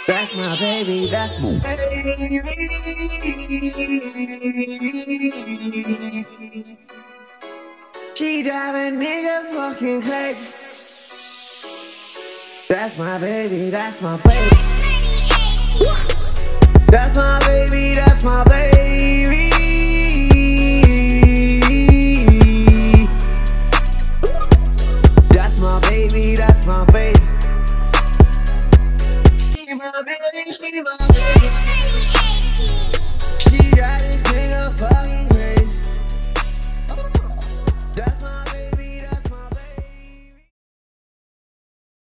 That's my baby, that's my baby. She drive a nigga fucking crazy. That's my baby, that's my baby. That's my baby, that's my baby. That's my baby, that's my baby. She my baby, she my